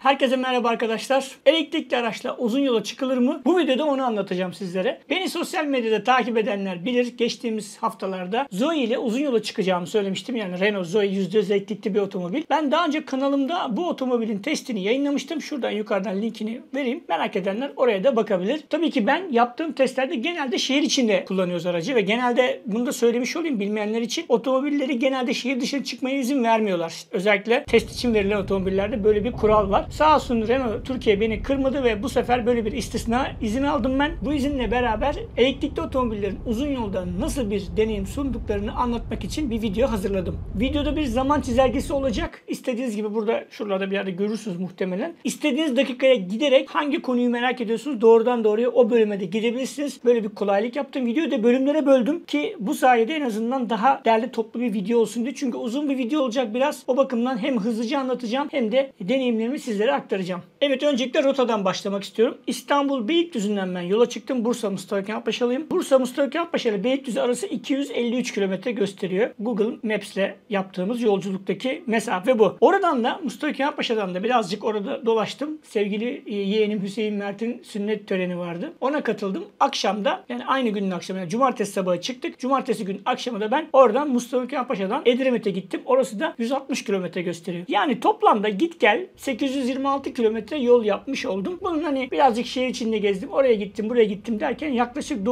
Herkese merhaba arkadaşlar. Elektrikli araçla uzun yola çıkılır mı? Bu videoda onu anlatacağım sizlere. Beni sosyal medyada takip edenler bilir. Geçtiğimiz haftalarda Zoe ile uzun yola çıkacağımı söylemiştim. Yani Renault Zoe %100 elektrikli bir otomobil. Ben daha önce kanalımda bu otomobilin testini yayınlamıştım. Şuradan yukarıdan linkini vereyim. Merak edenler oraya da bakabilir. Tabii ki ben yaptığım testlerde genelde şehir içinde kullanıyoruz aracı ve genelde bunu da söylemiş olayım bilmeyenler için. Otomobilleri genelde şehir dışına çıkmaya izin vermiyorlar. Özellikle test için verilen otomobillerde böyle bir kural var. Sağ olsun Renault Türkiye beni kırmadı ve bu sefer böyle bir istisna izin aldım ben. Bu izinle beraber elektrikli otomobillerin uzun yolda nasıl bir deneyim sunduklarını anlatmak için bir video hazırladım. Videoda bir zaman çizelgesi olacak. İstediğiniz gibi burada şuralarda bir yerde görürsünüz muhtemelen. İstediğiniz dakikaya giderek hangi konuyu merak ediyorsunuz doğrudan doğruya o bölüme de gidebilirsiniz. Böyle bir kolaylık yaptım. Videoyu da bölümlere böldüm ki bu sayede en azından daha derli toplu bir video olsun diye. Çünkü uzun bir video olacak biraz. O bakımdan hem hızlıca anlatacağım hem de deneyimlerimi sizlere aktaracağım. Evet, öncelikle rotadan başlamak istiyorum. İstanbul Beylikdüzü'nden ben yola çıktım. Bursa Mustafa Kemal Paşalıyım. Bursa Mustafa Kemal Paşa ile Beylikdüzü arası 253 kilometre gösteriyor. Google Maps ile yaptığımız yolculuktaki mesafe bu. Oradan da Mustafa Kemal Paşa'dan da birazcık orada dolaştım. Sevgili yeğenim Hüseyin Mert'in sünnet töreni vardı. Ona katıldım. Akşamda, yani aynı günün akşamı, yani cumartesi sabahı çıktık. Cumartesi günü akşamı da ben oradan Mustafa Kemal Paşa'dan Edremit'e gittim. Orası da 160 kilometre gösteriyor. Yani toplamda git gel 826 kilometre yol yapmış oldum. Bunun hani birazcık şehir içinde gezdim. Oraya gittim, buraya gittim derken yaklaşık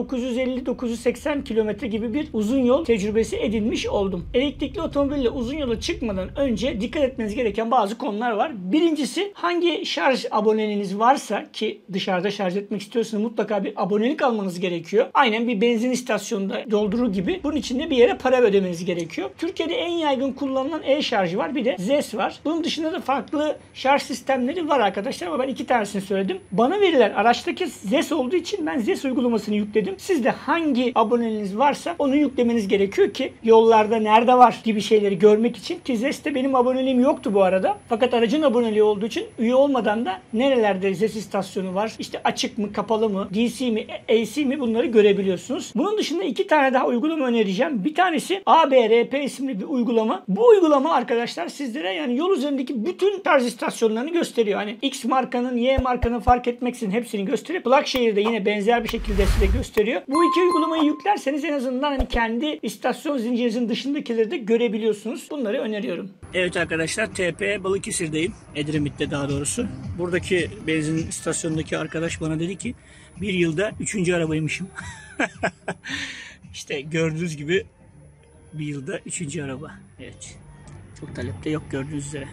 950-980 kilometre gibi bir uzun yol tecrübesi edinmiş oldum. Elektrikli otomobille uzun yola çıkmadan önce dikkat etmeniz gereken bazı konular var. Birincisi, hangi şarj aboneliğiniz varsa, ki dışarıda şarj etmek istiyorsanız mutlaka bir abonelik almanız gerekiyor. Aynen bir benzin istasyonunda doldurur gibi. Bunun için de bir yere para ödemeniz gerekiyor. Türkiye'de en yaygın kullanılan e-şarjı var. Bir de ZES var. Bunun dışında da farklı şarj sistemleri var arkadaşlar ama ben iki tanesini söyledim. Bana verilen araçtaki ZES olduğu için ben ZES uygulamasını yükledim. Sizde hangi aboneliğiniz varsa onu yüklemeniz gerekiyor ki yollarda nerede var gibi şeyleri görmek için, ki ZES'te benim aboneliğim yoktu bu arada. Fakat aracın aboneliği olduğu için üye olmadan da nerelerde ZES istasyonu var, işte açık mı, kapalı mı, DC mi, AC mi, bunları görebiliyorsunuz. Bunun dışında iki tane daha uygulama önereceğim. Bir tanesi ABRP isimli bir uygulama. Bu uygulama arkadaşlar sizlere yani yol üzerindeki bütün şarj istasyonlarını gösteriyor. Hani X markanın, Y markanın fark etmeksizin hepsini gösteriyor. Plugshare yine benzer bir şekilde size gösteriyor. Bu iki uygulamayı yüklerseniz en azından hani kendi istasyon zincirinizin dışındakileri de görebiliyorsunuz. Bunları öneriyorum. Evet arkadaşlar, TP Balıkesir'deyim. Edremit'te daha doğrusu. Buradaki benzin istasyonundaki arkadaş bana dedi ki bir yılda 3. arabaymışım. İşte gördüğünüz gibi bir yılda 3. araba. Evet. Çok talepte yok gördüğünüz üzere.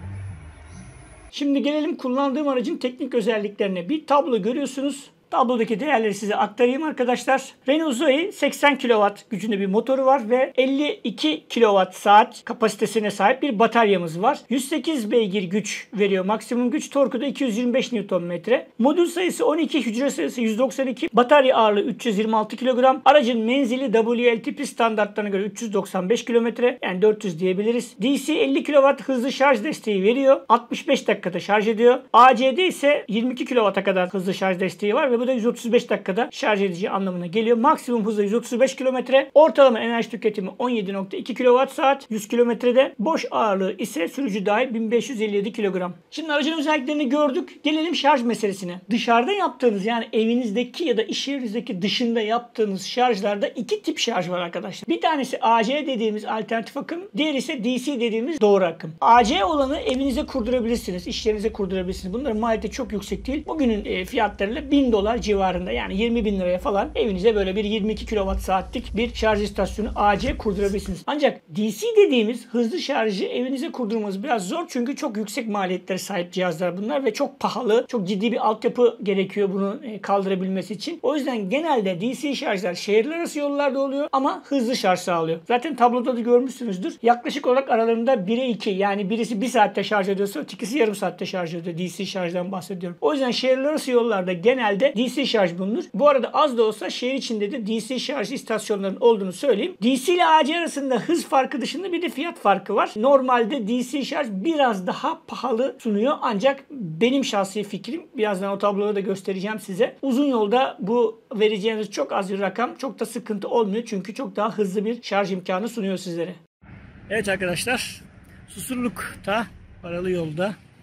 Şimdi gelelim kullandığım aracın teknik özelliklerine. Bir tablo görüyorsunuz. Tablodaki değerleri size aktarayım arkadaşlar. Renault Zoe 80 kW gücünde bir motoru var ve 52 kWh kapasitesine sahip bir bataryamız var. 108 beygir güç veriyor. Maksimum güç torku da 225 Nm. Modül sayısı 12, hücre sayısı 192, batarya ağırlığı 326 kilogram. Aracın menzili WLTP standartlarına göre 395 km, yani 400 diyebiliriz. DC 50 kW hızlı şarj desteği veriyor. 65 dakikada şarj ediyor. ACD ise 22 kW'a kadar hızlı şarj desteği var ve bu da 135 dakikada şarj edici anlamına geliyor. Maksimum hızı 135 km. Ortalama enerji tüketimi 17.2 kWh 100 kilometrede. Boş ağırlığı ise sürücü dahil 1557 kilogram. Şimdi aracın özelliklerini gördük. Gelelim şarj meselesine. Dışarıda yaptığınız, yani evinizdeki ya da iş yerinizdeki dışında yaptığınız şarjlarda iki tip şarj var arkadaşlar. Bir tanesi AC dediğimiz alternatif akım. Diğeri ise DC dediğimiz doğru akım. AC olanı evinize kurdurabilirsiniz. İş yerinize kurdurabilirsiniz. Bunların maliyeti çok yüksek değil. Bugünün fiyatlarıyla $1000 civarında, yani 20 bin liraya falan evinize böyle bir 22 kWh'lik bir şarj istasyonu AC kurdurabilirsiniz. Ancak DC dediğimiz hızlı şarjı evinize kurdurmanız biraz zor çünkü çok yüksek maliyetlere sahip cihazlar bunlar ve çok pahalı. Çok ciddi bir altyapı gerekiyor bunu kaldırabilmesi için. O yüzden genelde DC şarjlar şehirler arası yollarda oluyor ama hızlı şarj sağlıyor. Zaten tabloda da görmüşsünüzdür. Yaklaşık olarak aralarında 1'e 2, yani birisi 1 saatte şarj ediyorsa ötekisi yarım saatte şarj ediyor. DC şarjdan bahsediyorum. O yüzden şehirler arası yollarda genelde DC şarj bulunur. Bu arada az da olsa şehir içinde de DC şarj istasyonlarının olduğunu söyleyeyim. DC ile AC arasında hız farkı dışında bir de fiyat farkı var. Normalde DC şarj biraz daha pahalı sunuyor. Ancak benim şahsi fikrim, birazdan o tabloda da göstereceğim size. Uzun yolda bu vereceğiniz çok az bir rakam, çok da sıkıntı olmuyor. Çünkü çok daha hızlı bir şarj imkanı sunuyor sizlere. Evet arkadaşlar, Susurluk'ta, paralı yolda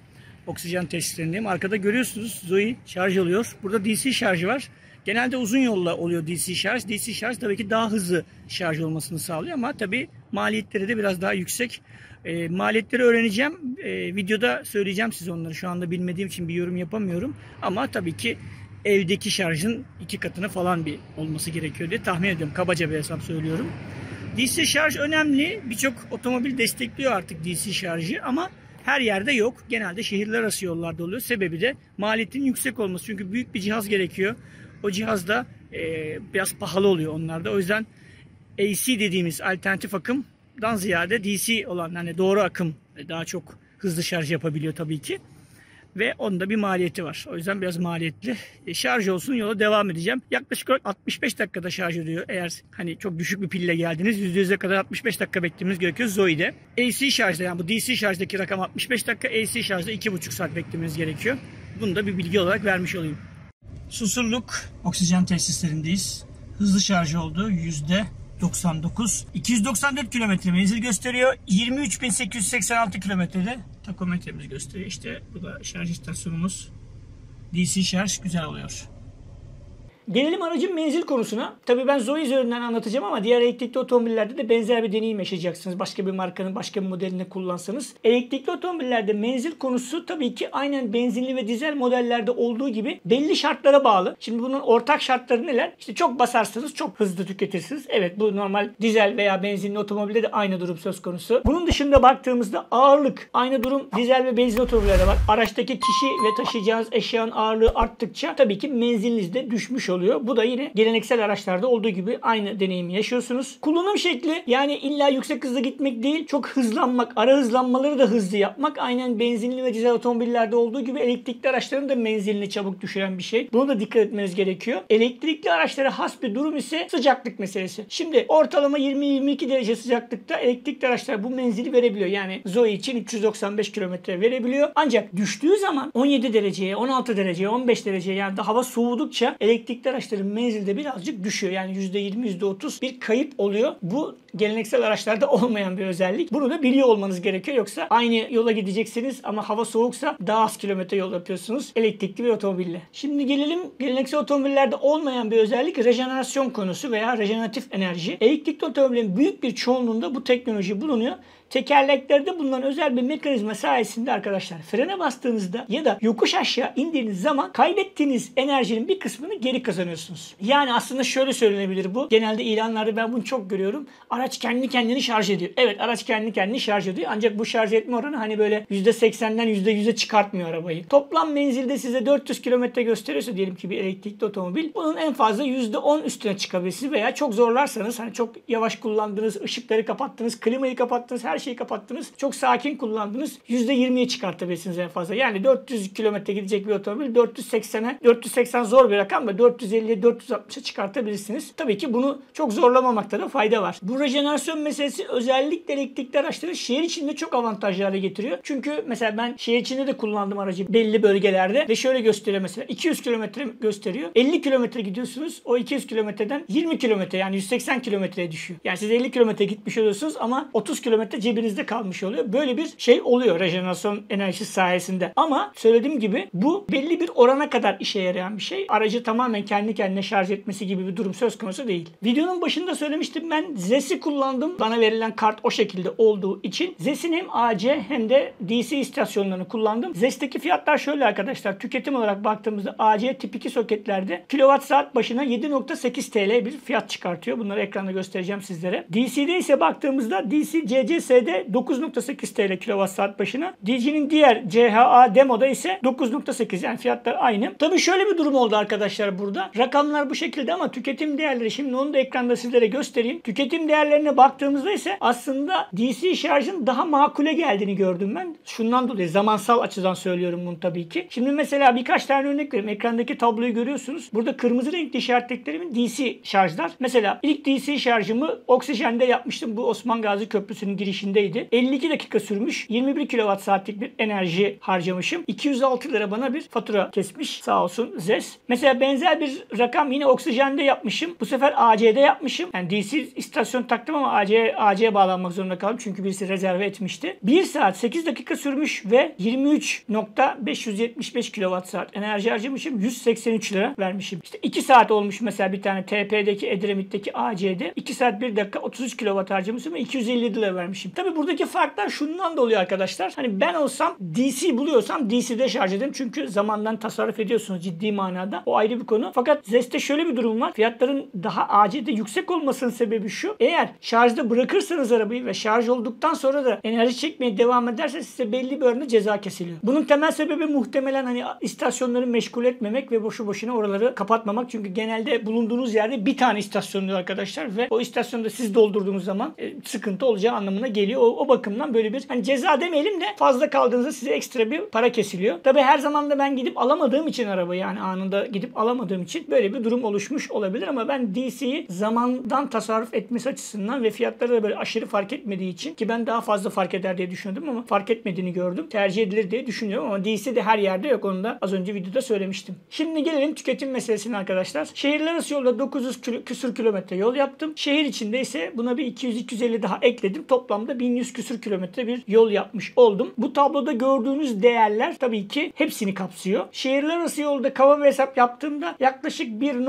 Oksijen tesislerindeyim. Arkada görüyorsunuz Zoe şarj oluyor. Burada DC şarjı var. Genelde uzun yolla oluyor DC şarj. DC şarj tabii ki daha hızlı şarj olmasını sağlıyor ama tabii maliyetleri de biraz daha yüksek. Maliyetleri öğreneceğim. Videoda söyleyeceğim size onları. Şu anda bilmediğim için bir yorum yapamıyorum. Ama tabii ki evdeki şarjın 2 katına falan bir olması gerekiyor diye tahmin ediyorum. Kabaca bir hesap söylüyorum. DC şarj önemli. Birçok otomobil destekliyor artık DC şarjı ama her yerde yok. Genelde şehirler arası yollarda oluyor. Sebebi de maliyetin yüksek olması. Çünkü büyük bir cihaz gerekiyor. O cihaz da biraz pahalı oluyor onlarda. O yüzden AC dediğimiz alternatif akımdan ziyade DC olan hani doğru akım daha çok hızlı şarj yapabiliyor tabii ki. Ve onun da bir maliyeti var. O yüzden biraz maliyetli. Şarj olsun, yola devam edeceğim. Yaklaşık 65 dakikada şarj ediyor. Eğer hani çok düşük bir pille geldiniz %100'e kadar 65 dakika beklemeniz gerekiyor Zoe'de. AC şarjda, yani bu DC şarjdaki rakam 65 dakika. AC şarjda 2,5 saat beklemeniz gerekiyor. Bunu da bir bilgi olarak vermiş olayım. Susurluk oksijen tesislerindeyiz. Hızlı şarj oldu. %99. 294 kilometre menzil gösteriyor. 23.886 kilometrede takometremiz gösteriyor. İşte bu da şarj istasyonumuz. DC şarj güzel oluyor. Gelelim aracın menzil konusuna. Tabii ben Zoe üzerinden anlatacağım ama diğer elektrikli otomobillerde de benzer bir deneyim yaşayacaksınız. Başka bir markanın başka bir modelini kullansanız. Elektrikli otomobillerde menzil konusu tabii ki aynen benzinli ve dizel modellerde olduğu gibi belli şartlara bağlı. Şimdi bunun ortak şartları neler? İşte çok basarsanız çok hızlı tüketirsiniz. Evet, bu normal dizel veya benzinli otomobilde de aynı durum söz konusu. Bunun dışında baktığımızda ağırlık. Aynı durum dizel ve benzinli otomobillerde var. Araçtaki kişi ve taşıyacağınız eşyanın ağırlığı arttıkça tabii ki menziliniz de düşmüş oluyor. Bu da yine geleneksel araçlarda olduğu gibi aynı deneyimi yaşıyorsunuz. Kullanım şekli, yani illa yüksek hızla gitmek değil, çok hızlanmak, ara hızlanmaları da hızlı yapmak. Aynen benzinli ve dizel otomobillerde olduğu gibi elektrikli araçların da menzilini çabuk düşüren bir şey. Bunu da dikkat etmeniz gerekiyor. Elektrikli araçlara has bir durum ise sıcaklık meselesi. Şimdi ortalama 20-22 derece sıcaklıkta elektrikli araçlar bu menzili verebiliyor. Yani Zoe için 395 kilometre verebiliyor. Ancak düştüğü zaman 17 dereceye, 16 dereceye, 15 dereceye, yani hava soğudukça elektrikli araçların menzilde birazcık düşüyor. Yani %20, %30 bir kayıp oluyor. Bu geleneksel araçlarda olmayan bir özellik. Bunu da biliyor olmanız gerekiyor. Yoksa aynı yola gideceksiniz ama hava soğuksa daha az kilometre yol yapıyorsunuz elektrikli bir otomobille. Şimdi gelelim geleneksel otomobillerde olmayan bir özellik, rejenerasyon konusu veya rejeneratif enerji. Elektrikli otomobillerin büyük bir çoğunluğunda bu teknoloji bulunuyor. Tekerleklerde bulunan özel bir mekanizma sayesinde arkadaşlar frene bastığınızda ya da yokuş aşağı indiğiniz zaman kaybettiğiniz enerjinin bir kısmını geri kazanıyorsunuz. Yani aslında şöyle söylenebilir bu. Genelde ilanlarda ben bunu çok görüyorum. Araç kendi kendini şarj ediyor. Evet, araç kendi kendini şarj ediyor. Ancak bu şarj etme oranı hani böyle %80'den %100'e çıkartmıyor arabayı. Toplam menzilde size 400 kilometre gösteriyorsa diyelim ki bir elektrikli otomobil, bunun en fazla %10 üstüne çıkabilirsiniz veya çok zorlarsanız, hani çok yavaş kullandınız, ışıkları kapattınız, klimayı kapattınız, her şeyi kapattınız, çok sakin kullandınız, %20'ye çıkartabilirsiniz en fazla. Yani 400 kilometre gidecek bir otomobil 480 zor bir rakam da 450'ye 460'a çıkartabilirsiniz. Tabii ki bunu çok zorlamamakta da fayda var. Bu rejenerasyon meselesi özellikle elektrikli araçları şehir içinde çok avantajlı hale getiriyor. Çünkü mesela ben şehir içinde de kullandım aracı belli bölgelerde ve şöyle gösteriyor, mesela 200 kilometre gösteriyor. 50 kilometre gidiyorsunuz, o 200 kilometreden 20 kilometre, yani 180 kilometreye düşüyor. Yani siz 50 kilometre gitmiş oluyorsunuz ama 30 kilometre cebinizde kalmış oluyor. Böyle bir şey oluyor rejenerasyon enerjisi sayesinde. Ama söylediğim gibi bu belli bir orana kadar işe yarayan bir şey. Aracı tamamen kendi kendine şarj etmesi gibi bir durum söz konusu değil. Videonun başında söylemiştim, ben ZES'i kullandım. Bana verilen kart o şekilde olduğu için ZES'in hem AC hem de DC istasyonlarını kullandım. ZES'teki fiyatlar şöyle arkadaşlar. Tüketim olarak baktığımızda AC tip 2 soketlerde kilowatt saat başına 7.8 TL bir fiyat çıkartıyor. Bunları ekranda göstereceğim sizlere. DC'de ise baktığımızda DC CCS'de 9.8 TL kilowatt saat başına. DC'nin diğer CHA demoda ise 9.8, yani fiyatlar aynı. Tabii şöyle bir durum oldu arkadaşlar burada. Rakamlar bu şekilde ama tüketim değerleri, şimdi onu da ekranda sizlere göstereyim. Tüketim değerlerine baktığımızda ise aslında DC şarjın daha makule geldiğini gördüm ben. Şundan dolayı, zamansal açıdan söylüyorum bunu tabii ki. Şimdi mesela birkaç tane örnek vereyim. Ekrandaki tabloyu görüyorsunuz. Burada kırmızı renkli DC şarjlar. Mesela ilk DC şarjımı Oksijen'de yapmıştım. Bu Osman Gazi Köprüsü'nün girişinde içindeydi. 52 dakika sürmüş. 21 kWh saatlik bir enerji harcamışım. 206 lira bana bir fatura kesmiş. Sağ olsun ZES. Mesela benzer bir rakam yine oksijende yapmışım. Bu sefer AC'de yapmışım. Yani DC istasyon taktım ama AC'ye bağlanmak zorunda kaldım. Çünkü birisi rezerve etmişti. 1 saat 8 dakika sürmüş ve 23.575 kWh enerji harcamışım. 183 lira vermişim. İşte 2 saat olmuş mesela bir tane TP'deki Edremit'teki AC'de. 2 saat 1 dakika 33 kW harcamışım ve 250 lira vermişim. Tabi buradaki farklar şundan da oluyor arkadaşlar. Hani ben olsam DC buluyorsam DC'de şarj ederim. Çünkü zamandan tasarruf ediyorsunuz ciddi manada. O ayrı bir konu. Fakat ZES'te şöyle bir durum var. Fiyatların daha AC'de yüksek olmasının sebebi şu. Eğer şarjda bırakırsanız arabayı ve şarj olduktan sonra da enerji çekmeye devam ederse size belli bir oranda ceza kesiliyor. Bunun temel sebebi muhtemelen hani istasyonları meşgul etmemek ve boşu boşuna oraları kapatmamak. Çünkü genelde bulunduğunuz yerde bir tane istasyon oluyor arkadaşlar ve o istasyonda siz doldurduğunuz zaman sıkıntı olacağı anlamına geliyor. O bakımdan böyle bir hani ceza demeyelim de fazla kaldığınızda size ekstra bir para kesiliyor. Tabi her zaman da ben gidip alamadığım için arabayı yani anında gidip alamadığım için böyle bir durum oluşmuş olabilir ama ben DC'yi zamandan tasarruf etmesi açısından ve fiyatları da böyle aşırı fark etmediği için ki ben daha fazla fark eder diye düşünüyordum ama fark etmediğini gördüm. Tercih edilir diye düşünüyorum ama DC de her yerde yok. Onu da az önce videoda söylemiştim. Şimdi gelelim tüketim meselesine arkadaşlar. Şehirler arası yolda 900 küsür kilometre yol yaptım. Şehir içinde ise buna bir 200-250 daha ekledim. Toplamda 1100 küsür kilometre bir yol yapmış oldum. Bu tabloda gördüğünüz değerler tabii ki hepsini kapsıyor. Şehirler arası yolda kaba bir hesap yaptığımda yaklaşık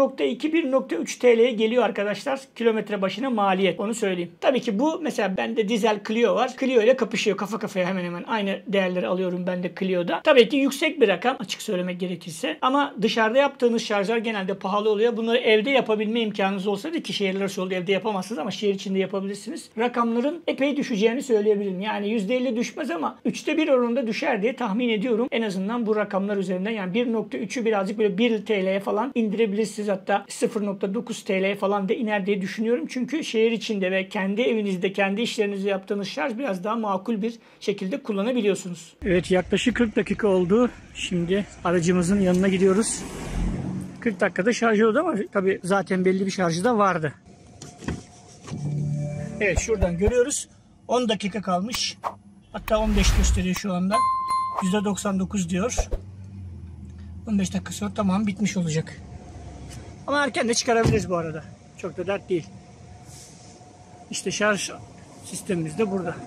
1.2-1.3 TL'ye geliyor arkadaşlar. Kilometre başına maliyet. Onu söyleyeyim. Tabii ki bu mesela bende dizel Clio var. Clio ile kapışıyor. Kafa kafaya hemen hemen aynı değerleri alıyorum ben de Clio'da. Tabii ki yüksek bir rakam açık söylemek gerekirse. Ama dışarıda yaptığınız şarjlar genelde pahalı oluyor. Bunları evde yapabilme imkanınız olsaydı ki şehirler arası yolda evde yapamazsınız ama şehir içinde yapabilirsiniz. Rakamların epey düşeceğini söyleyebilirim. Yani %50 düşmez ama 1/3 oranında düşer diye tahmin ediyorum. En azından bu rakamlar üzerinden yani 1.3'ü birazcık böyle 1 TL'ye falan indirebilirsiniz. Hatta 0.9 TL'ye falan da iner diye düşünüyorum. Çünkü şehir içinde ve kendi evinizde, kendi işlerinizde yaptığınız şarj biraz daha makul bir şekilde kullanabiliyorsunuz. Evet yaklaşık 40 dakika oldu. Şimdi aracımızın yanına gidiyoruz. 40 dakikada şarj oldu ama tabii zaten belli bir şarjı da vardı. Evet şuradan görüyoruz. 10 dakika kalmış. Hatta 15 gösteriyor şu anda. %99 diyor. 15 dakika sonra tamam bitmiş olacak. Ama erken de çıkarabiliriz bu arada. Çok da dert değil. İşte şarj sistemimiz de burada.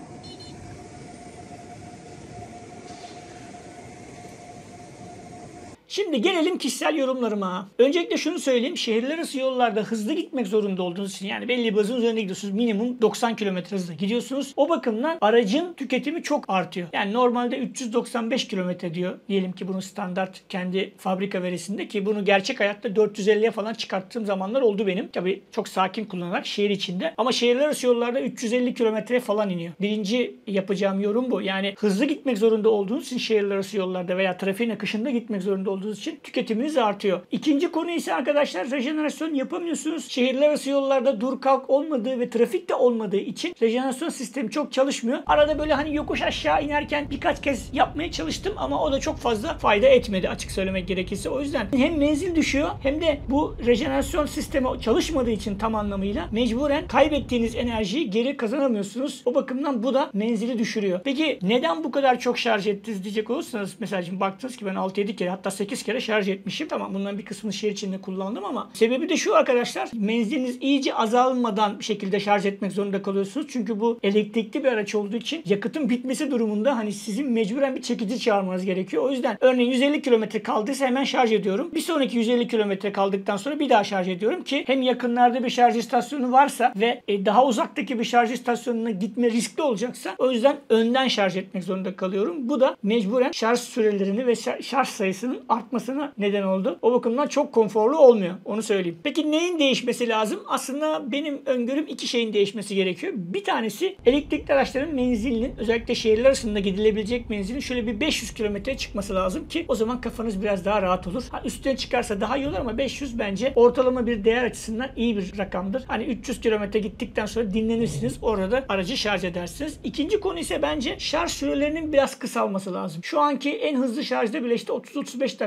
Şimdi gelelim kişisel yorumlarıma. Öncelikle şunu söyleyeyim. Şehirler arası yollarda hızlı gitmek zorunda olduğunuz için yani belli bir hızın üzerinde gidiyorsunuz. Minimum 90 km hızla gidiyorsunuz. O bakımdan aracın tüketimi çok artıyor. Yani normalde 395 km diyor. Diyelim ki bunu standart kendi fabrika verisinde ki bunu gerçek hayatta 450'ye falan çıkarttığım zamanlar oldu benim. Tabii çok sakin kullanarak şehir içinde. Ama şehirler arası yollarda 350 km falan iniyor. Birinci yapacağım yorum bu. Yani hızlı gitmek zorunda olduğunuz için şehirler arası yollarda veya trafiğin akışında gitmek zorunda olduğunuz için tüketiminiz artıyor. İkinci konu ise arkadaşlar rejenerasyon yapamıyorsunuz. Şehirler arası yollarda dur kalk olmadığı ve trafik de olmadığı için rejenerasyon sistemi çok çalışmıyor. Arada böyle hani yokuş aşağı inerken birkaç kez yapmaya çalıştım ama o da çok fazla fayda etmedi açık söylemek gerekirse. O yüzden hem menzil düşüyor hem de bu rejenerasyon sistemi çalışmadığı için tam anlamıyla mecburen kaybettiğiniz enerjiyi geri kazanamıyorsunuz. O bakımdan bu da menzili düşürüyor. Peki neden bu kadar çok şarj ettiniz diyecek olursanız mesela şimdi baktınız ki ben 6-7 kere hatta 8 kere şarj etmişim. Tamam bunların bir kısmını şehir içinde kullandım ama sebebi de şu arkadaşlar. Menziliniz iyice azalmadan bir şekilde şarj etmek zorunda kalıyorsunuz. Çünkü bu elektrikli bir araç olduğu için yakıtın bitmesi durumunda hani sizin mecburen bir çekici çağırmanız gerekiyor. O yüzden örneğin 150 kilometre kaldıysa hemen şarj ediyorum. Bir sonraki 150 kilometre kaldıktan sonra bir daha şarj ediyorum ki hem yakınlarda bir şarj istasyonu varsa ve daha uzaktaki bir şarj istasyonuna gitme riskli olacaksa o yüzden önden şarj etmek zorunda kalıyorum. Bu da mecburen şarj sürelerini ve şarj sayısının artmasına neden oldu. O bakımdan çok konforlu olmuyor. Onu söyleyeyim. Peki neyin değişmesi lazım? Aslında benim öngörüm iki şeyin değişmesi gerekiyor. Bir tanesi elektrikli araçların menzilinin özellikle şehirler arasında gidilebilecek menzilin şöyle bir 500 kilometreye çıkması lazım ki o zaman kafanız biraz daha rahat olur. Üstüne çıkarsa daha iyi olur ama 500 bence ortalama bir değer açısından iyi bir rakamdır. Hani 300 kilometre gittikten sonra dinlenirsiniz. Orada aracı şarj edersiniz. İkinci konu ise bence şarj sürelerinin biraz kısalması lazım. Şu anki en hızlı şarjda bile işte 30-35 dakika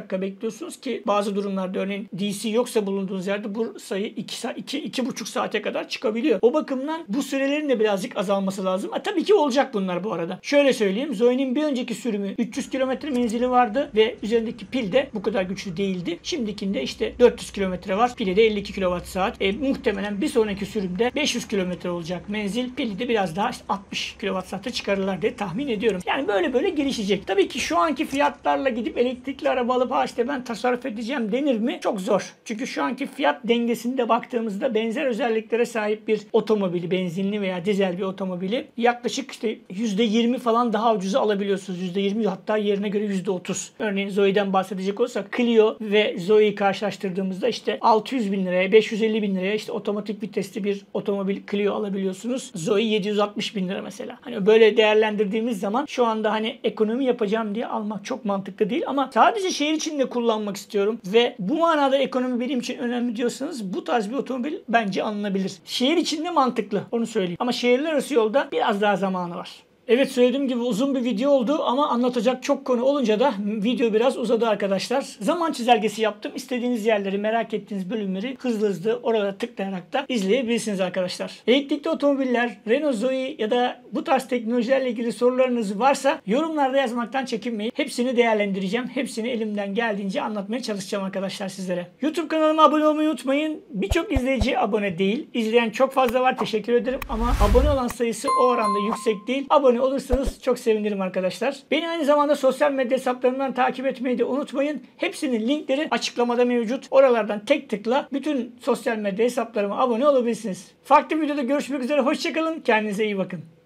dakika bekliyorsunuz ki bazı durumlarda örneğin DC yoksa bulunduğunuz yerde bu sayı 2,5 saate kadar çıkabiliyor. O bakımdan bu sürelerin de birazcık azalması lazım. Tabii ki olacak bunlar bu arada. Şöyle söyleyeyim. Zoe'nin bir önceki sürümü 300 kilometre menzili vardı ve üzerindeki pil de bu kadar güçlü değildi. Şimdikinde işte 400 kilometre var. Pili de 52 kWh. Muhtemelen bir sonraki sürümde 500 kilometre olacak menzil. Pili de biraz daha işte 60 kWh'e çıkarırlar diye tahmin ediyorum. Yani böyle gelişecek. Tabii ki şu anki fiyatlarla gidip elektrikli araba alıp işte ben tasarruf edeceğim denir mi? Çok zor. Çünkü şu anki fiyat dengesinde baktığımızda benzer özelliklere sahip bir otomobili, benzinli veya dizel bir otomobili yaklaşık işte %20 falan daha ucuza alabiliyorsunuz. %20 hatta yerine göre %30. Örneğin Zoe'den bahsedecek olursak Clio ve Zoe'yi karşılaştırdığımızda işte 600 bin liraya, 550 bin liraya işte otomatik vitesli bir otomobil Clio alabiliyorsunuz. Zoe 760 bin lira mesela. Hani böyle değerlendirdiğimiz zaman şu anda hani ekonomi yapacağım diye almak çok mantıklı değil ama sadece şehir içinde kullanmak istiyorum ve bu manada ekonomi benim için önemli diyorsanız bu tarz bir otomobil bence alınabilir. Şehir içinde mantıklı, onu söyleyeyim. Ama şehirler arası yolda biraz daha zamanı var. Evet, söylediğim gibi uzun bir video oldu ama anlatacak çok konu olunca da video biraz uzadı arkadaşlar. Zaman çizelgesi yaptım. İstediğiniz yerleri, merak ettiğiniz bölümleri hızlı orada tıklayarak da izleyebilirsiniz arkadaşlar. Elektrikli otomobiller, Renault Zoe ya da bu tarz teknolojilerle ilgili sorularınız varsa yorumlarda yazmaktan çekinmeyin. Hepsini değerlendireceğim. Hepsini elimden geldiğince anlatmaya çalışacağım arkadaşlar sizlere. YouTube kanalıma abone olmayı unutmayın. Birçok izleyici abone değil. İzleyen çok fazla var. Teşekkür ederim ama abone olan sayısı o oranda yüksek değil. Abone olursanız çok sevinirim arkadaşlar. Beni aynı zamanda sosyal medya hesaplarımdan takip etmeyi de unutmayın. Hepsinin linkleri açıklamada mevcut. Oralardan tek tıkla bütün sosyal medya hesaplarıma abone olabilirsiniz. Farklı bir videoda görüşmek üzere. Hoşçakalın. Kendinize iyi bakın.